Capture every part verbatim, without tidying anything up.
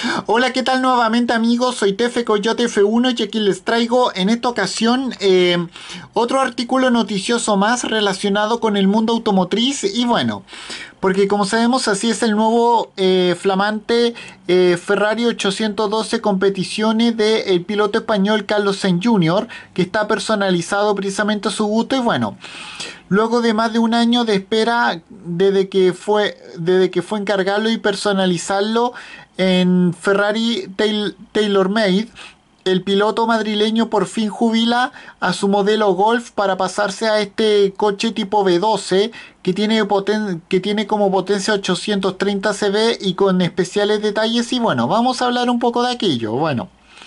Hola, ¿qué tal nuevamente amigos? Soy Tefe Coyote F uno y aquí les traigo en esta ocasión eh, otro artículo noticioso más relacionado con el mundo automotriz y bueno, porque como sabemos así es el nuevo eh, flamante eh, Ferrari ochocientos doce competiciones del piloto español Carlos Sainz junior, que está personalizado precisamente a su gusto y bueno. Luego de más de un año de espera desde que fue, desde que fue encargarlo y personalizarlo en Ferrari Tail- TaylorMade, el piloto madrileño por fin jubila a su modelo Golf para pasarse a este coche tipo V doce que tiene, poten- que tiene como potencia ochocientos treinta caballos y con especiales detalles. Y bueno, vamos a hablar un poco de aquello. Bueno.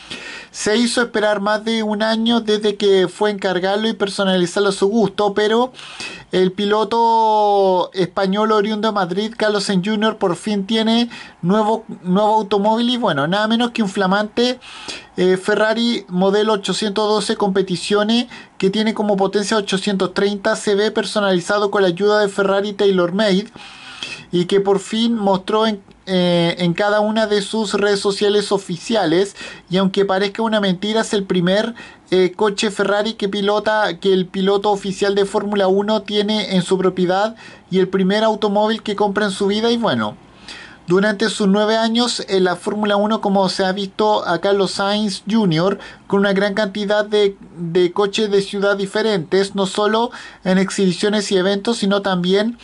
Se hizo esperar más de un año desde que fue encargarlo y personalizarlo a su gusto, pero el piloto español oriundo de Madrid, Carlos Sainz junior, por fin tiene nuevo, nuevo automóvil y bueno, nada menos que un flamante eh, Ferrari modelo ochocientos doce competiciones que tiene como potencia ochocientos treinta caballos personalizado con la ayuda de Ferrari TaylorMade y que por fin mostró en, eh, en cada una de sus redes sociales oficiales. Y aunque parezca una mentira, es el primer eh, coche Ferrari que pilota que el piloto oficial de Fórmula uno tiene en su propiedad y el primer automóvil que compra en su vida. Y bueno, durante sus nueve años en la Fórmula uno, como se ha visto a Carlos Sainz junior con una gran cantidad de, de coches de ciudad diferentes, no solo en exhibiciones y eventos, sino también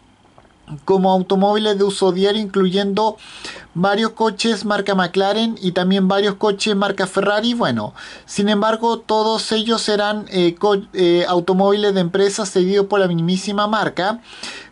como automóviles de uso diario, incluyendo varios coches marca McLaren y también varios coches marca Ferrari. Bueno, sin embargo, todos ellos serán eh, eh, automóviles de empresas cedidos por la mismísima marca,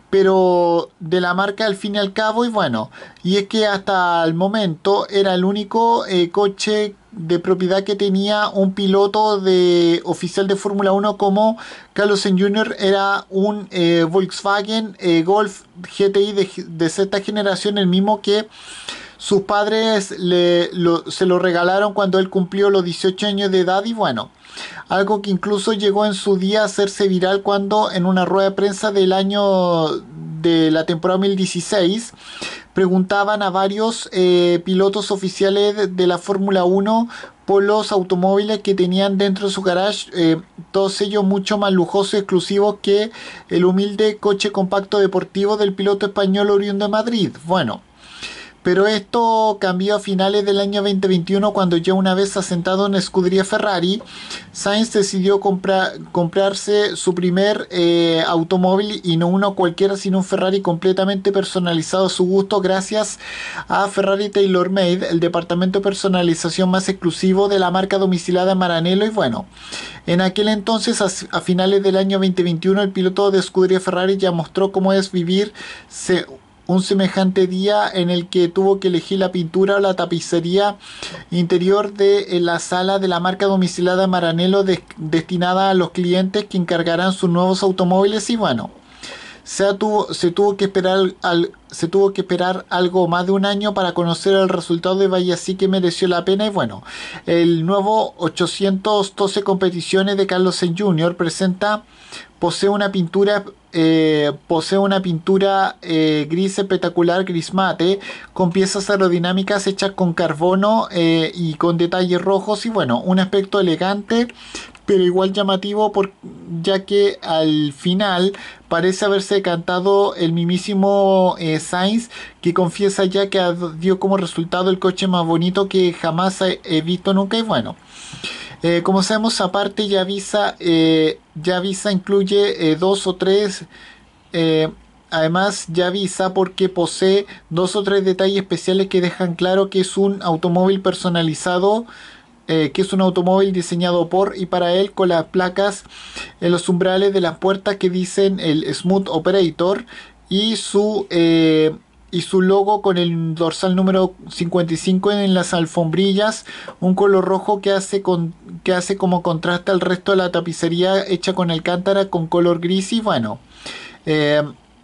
pero de la marca al fin y al cabo. Y bueno, y es que hasta el momento era el único eh, coche de propiedad que tenía un piloto de oficial de Fórmula uno como Carlos Sainz junior Era un eh, Volkswagen eh, Golf G T I de, de sexta generación, el mismo que sus padres le, lo, se lo regalaron cuando él cumplió los dieciocho años de edad. Y bueno, algo que incluso llegó en su día a hacerse viral cuando en una rueda de prensa del año de la temporada dos mil dieciséis preguntaban a varios eh, pilotos oficiales de, de la Fórmula uno por los automóviles que tenían dentro de su garage, eh, todos ellos mucho más lujosos y exclusivos que el humilde coche compacto deportivo del piloto español oriundo de Madrid. Bueno, pero esto cambió a finales del año dos mil veintiuno, cuando ya una vez asentado en la escudería Ferrari, Sainz decidió comprar, comprarse su primer eh, automóvil, y no uno cualquiera sino un Ferrari completamente personalizado a su gusto gracias a Ferrari TaylorMade, el departamento de personalización más exclusivo de la marca domiciliada en Maranello. Y bueno, en aquel entonces, a, a finales del año dos mil veintiuno, el piloto de escudería Ferrari ya mostró cómo es vivir se, un semejante día en el que tuvo que elegir la pintura o la tapicería interior de la sala de la marca domiciliada Maranello, de, destinada a los clientes que encargarán sus nuevos automóviles. Y bueno, se tuvo, se tuvo que esperar al, se tuvo que esperar algo más de un año para conocer el resultado de vaya, sí que mereció la pena. Y bueno, el nuevo ochocientos doce competiciones de Carlos Sainz junior presenta posee una pintura eh, posee una pintura eh, gris espectacular, gris mate, con piezas aerodinámicas hechas con carbono eh, y con detalles rojos. Y bueno, un aspecto elegante pero igual llamativo, por, ya que al final parece haberse decantado el mismísimo eh, Sainz, que confiesa ya que dio como resultado el coche más bonito que jamás he, he visto nunca. Y bueno, eh, como sabemos, aparte ya avisa, eh, ya avisa incluye eh, dos o tres, eh, además ya avisa porque posee dos o tres detalles especiales que dejan claro que es un automóvil personalizado, eh, que es un automóvil diseñado por y para él, con las placas en los umbrales de las puertas que dicen el Smooth Operator, y su eh, y su logo con el dorsal número cincuenta y cinco en las alfombrillas, un color rojo que hace, con, que hace como contraste al resto de la tapicería hecha con alcántara con color gris. Y bueno, eh,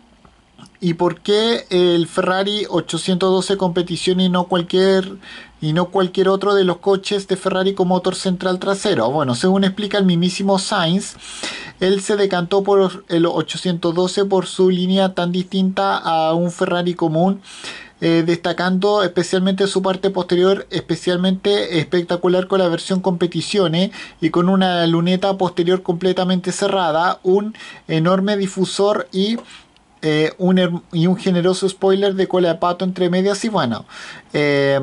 ¿y por qué el Ferrari ochocientos doce competición y no cualquier y no cualquier otro de los coches de Ferrari con motor central trasero? Bueno, según explica el mismísimo Sainz, él se decantó por el ochocientos doce por su línea tan distinta a un Ferrari común, eh, destacando especialmente su parte posterior, especialmente espectacular con la versión competiciones y con una luneta posterior completamente cerrada, un enorme difusor y eh, un, y un generoso spoiler de cola de pato entre medias y bueno, eh,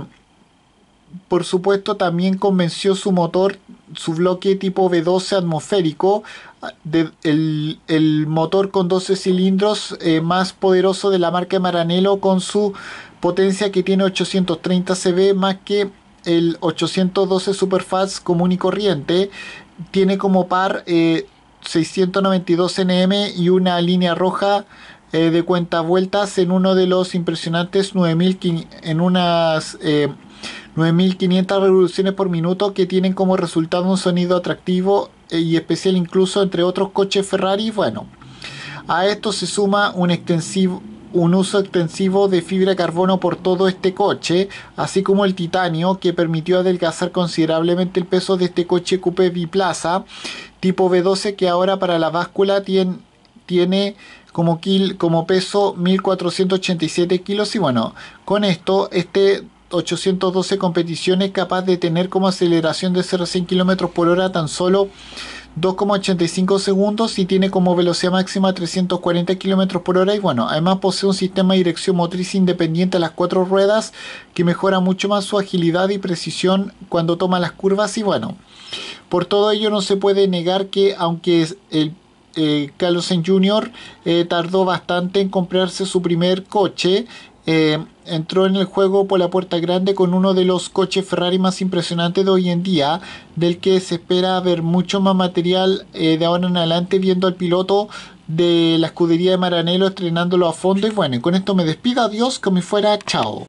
por supuesto también convenció su motor, su bloque tipo V doce atmosférico, de, el, el motor con doce cilindros eh, más poderoso de la marca Maranello, con su potencia que tiene ochocientos treinta caballos más que el ochocientos doce Superfast común y corriente. Tiene como par eh, seiscientos noventa y dos Nm y una línea roja eh, de cuenta vueltas en uno de los impresionantes nueve mil en unas eh, nueve mil quinientas revoluciones por minuto, que tienen como resultado un sonido atractivo y especial incluso entre otros coches Ferrari. Bueno, a esto se suma un extensivo un uso extensivo de fibra de carbono por todo este coche, así como el titanio, que permitió adelgazar considerablemente el peso de este coche coupé biplaza tipo V doce, que ahora para la báscula tiene, tiene como, kil, como peso mil cuatrocientos ochenta y siete kilos. Y bueno, con esto este ochocientos doce competiciones capaz de tener como aceleración de cero a cien kilómetros por hora tan solo dos coma ochenta y cinco segundos y tiene como velocidad máxima trescientos cuarenta kilómetros por hora. Y bueno, además posee un sistema de dirección motriz independiente a las cuatro ruedas que mejora mucho más su agilidad y precisión cuando toma las curvas. Y bueno, por todo ello no se puede negar que aunque el eh, Carlos Sainz junior eh, tardó bastante en comprarse su primer coche, Eh, entró en el juego por la puerta grande con uno de los coches Ferrari más impresionantes de hoy en día, del que se espera ver mucho más material eh, de ahora en adelante, viendo al piloto de la escudería de Maranello estrenándolo a fondo. Y bueno, y con esto me despido, adiós, como fuera, chao.